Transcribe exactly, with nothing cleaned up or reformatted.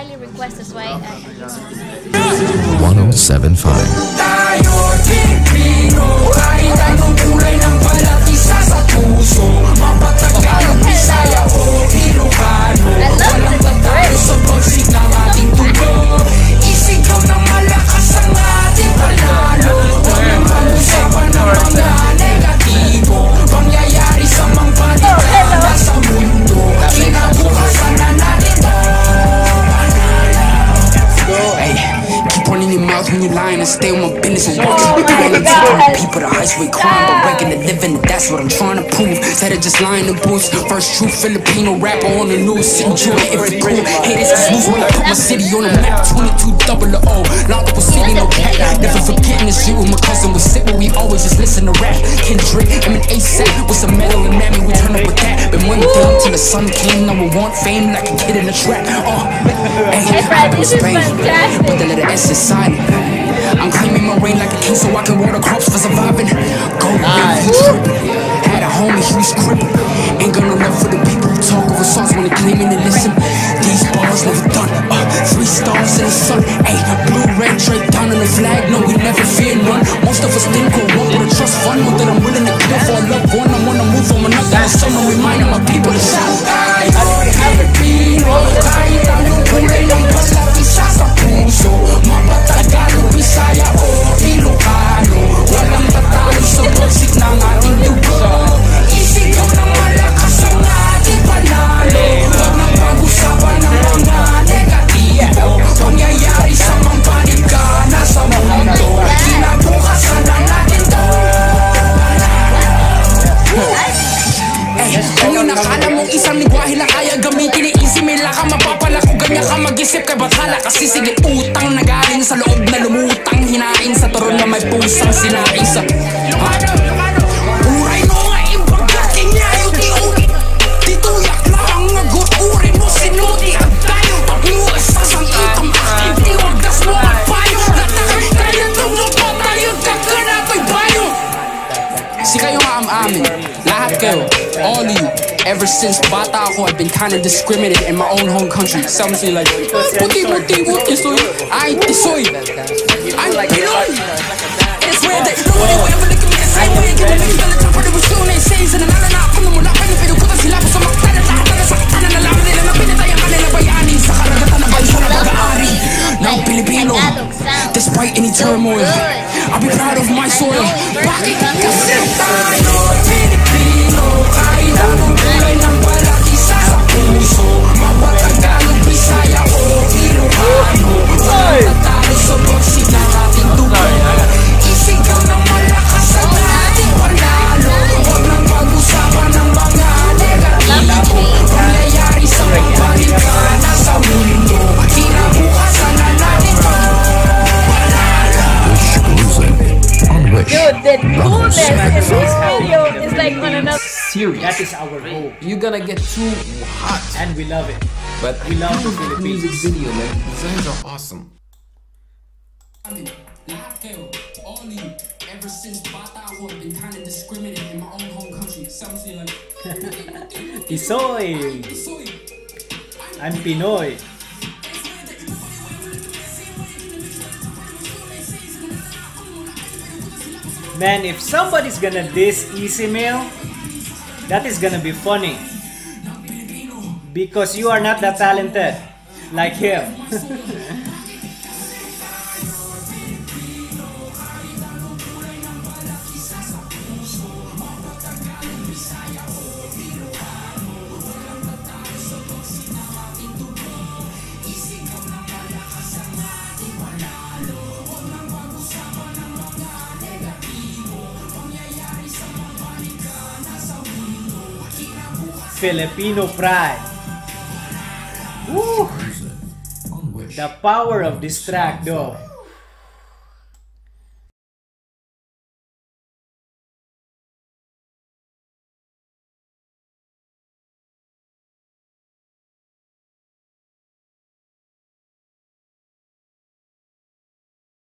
highly request, that's why I... one oh seven point five. When you lying and stay on my business and walk oh people the highest way crime but regular living, that's what I'm trying to prove. Instead of just lying in boots, first true Filipino rapper on the news, enjoy every cool. Haters is loose when I put my city on the map. Twenty-two double O, locked up a city, no cat. Never forgetting this shit with my cousin was sick, but we always just listen to rap. Kendrick, I'm an A$AP with some metal and mammy, we turn up with that. Been one thing till the sun came, now we want fame like a kid in a trap. Oh, hey, I was Spain, but the letter S is silent. I'm claiming my reign like a king so I can water crops for surviving. Go nice. Had a homie, he was crippled. Ain't got no love for the people who talk over songs when they claiming to listen. These bars never done. Uh, three stars in the sun. Ayy, blue, red, straight down on the flag. No, we never fear none. Most of us didn't grow up with a trust fund. One that I'm willing to kill for a loved one. I wanna move from another. And someone reminding my people to shout. I don't have a beat. I don't know sa puso, mapatagalo, Bisaya o Ilocano. Walang tatalo sa pagsik ng ating dugo. Isigaw ng malakas ang ating panalo. Huwag nang pag-usapan ng mga negatibo. Pangyayari sa mga paligana sa mundo. Kinabukasan na natin to. Kung yung nakala mong isang lingwahe lang kaya gamitin, easy may laka mapapala ko ganyan ka mag-isip kay bathala. Kasi sige utang na galing sa loob na lumutang, hinain sa turon na may pusang sinain sa uray mo nga impagatin niya yung tiulit. Tituyak lang ang uri mo sinuti ang tayo. Pag-uwas sa sangitam aking tiwagdas mo at payo. Natakay kaya tumong patayo ka na ko'y bayo. Si kayo nga am amin, lahat kayo, all of you. Ever since bata ako, I've been kinda discriminated in my own home country. Some say like, puti puti puti soy, ay tisoy, I'm Pinoy. It's weird that nobody will ever look at me the same way. Give me the top of the machine, they say, and nalala na ako nung mula pa yung pinukutan sila ko sa maktan at lahat na nasaktan na nalaman nila na pinatayang kanila bayani sa karagatan na bansa na pag-aari ng Pilipino. Despite any turmoil, I'll be proud of my soil. Bakit kasi tayo Pilipino? Kahit anong kulay ng balakisa sa puso, mapatagalog, Bisaya o Ilocano. Walang tatalo sa pagsik ng ating dugo. Isigaw ng malakas ang ating panalo. Huwag nang pag-usapan ng mga negatibo. Pangyayari sa mga paligana sa mundo. Kinabukasan na natin to. Dude, the coolness in this video is like on another series. That is our goal. You're gonna get too hot, and we love it. But we love the Philippines. Music video, man. Designs are awesome. Ever since bata ako, I've been kind of discriminated in my own home country. Some say like, Tisoy. I'm Pinoy. Man, if somebody's gonna diss Easy Meal, that is gonna be funny. Because you are not that talented like him. Filipino pride. Woo! The power of this track though.